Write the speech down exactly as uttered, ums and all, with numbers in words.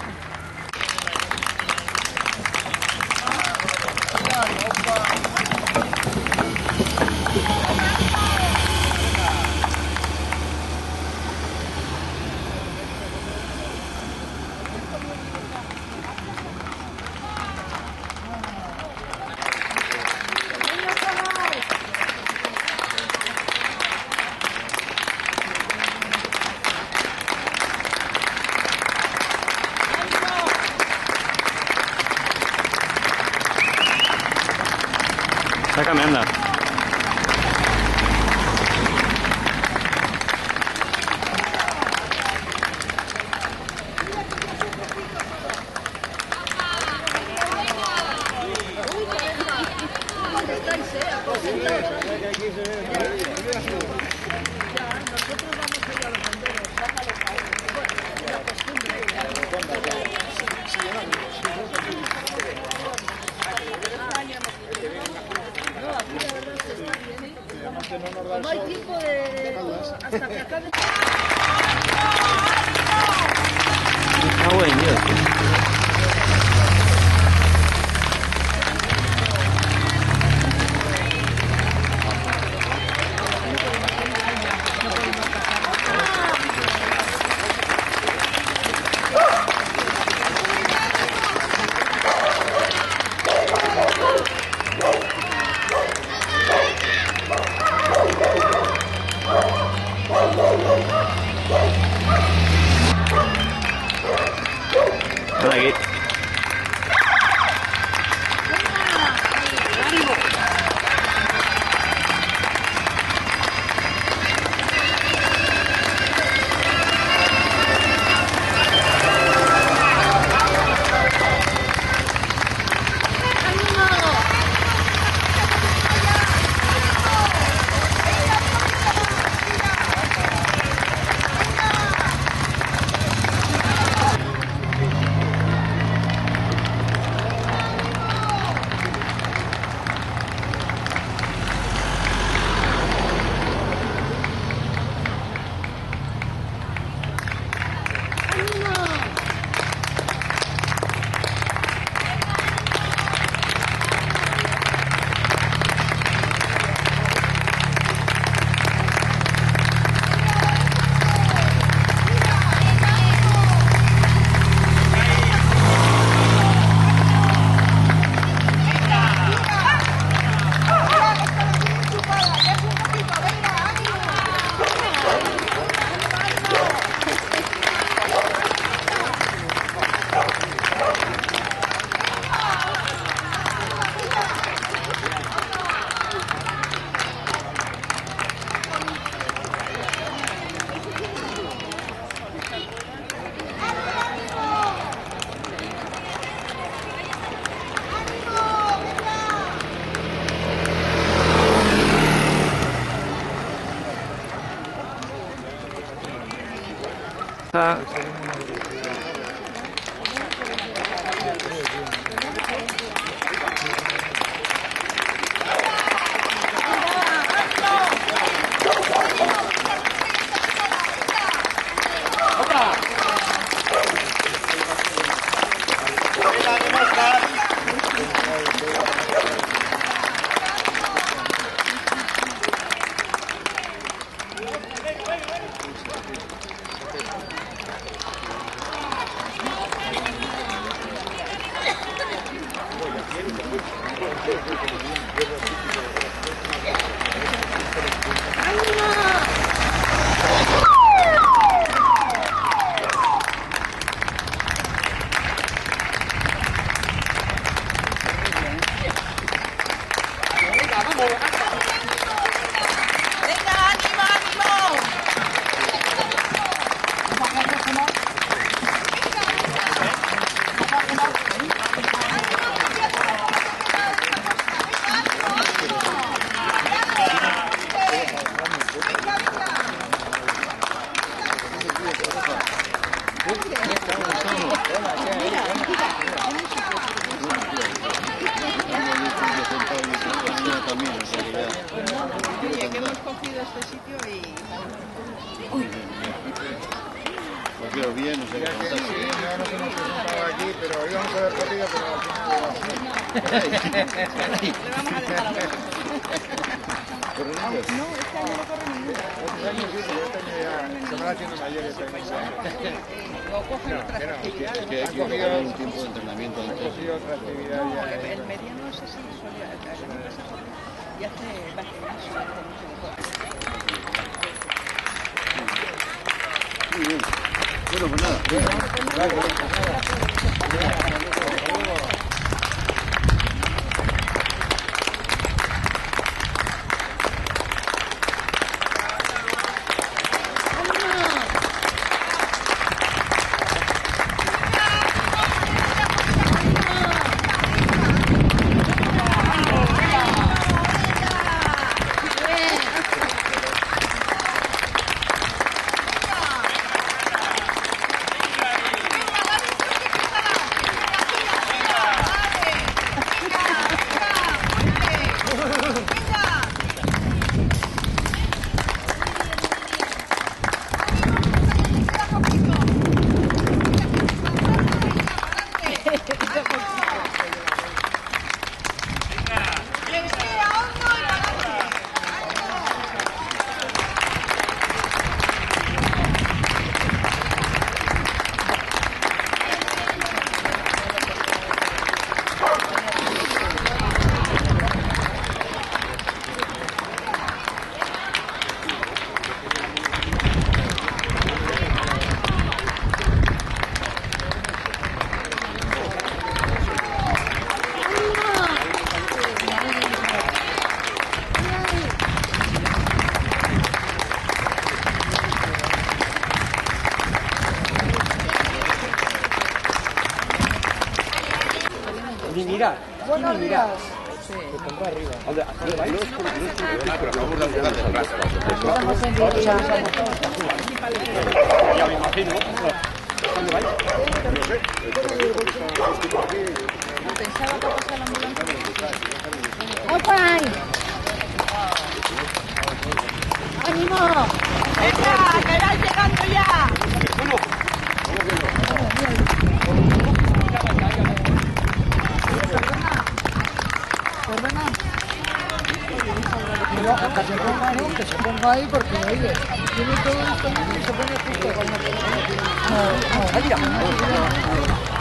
Sácame, anda. No hay tiempo de... hasta que acabe... Está bueno, Dios. Ven aquí. Está... Hoy vamos a ver rápido, pero al final... Le vamos a dejar a ver. ¿Corren ellos? No, este año no corre ninguno. Otros años sí, pero este año ya se van haciendo mayores. O cogen No, otras que no, actividades. que hay que coger un tiempo de entrenamiento antes. Han cogido otra actividad No, ya. el, el mediano es así, suele, el año pasado y hace va a gimnasio, hace mucho deporte. Muy bien. Bueno, pues nada. Vale, Ni mira, Buenos días. te pongo arriba. Ah, pero a favor de la de plaza. Estamos en dicha. Ya me imagino. ¿Dónde vais? No sé. Pensaba que pasar la ambulancia. ¡Voy por ahí! ¡Ánimo! ¡Venga, que vais llegando ya! No, que se ponga, no, que se ponga ahí porque, oye, tiene todo esto y se pone justo con la... No, no, ahí ya.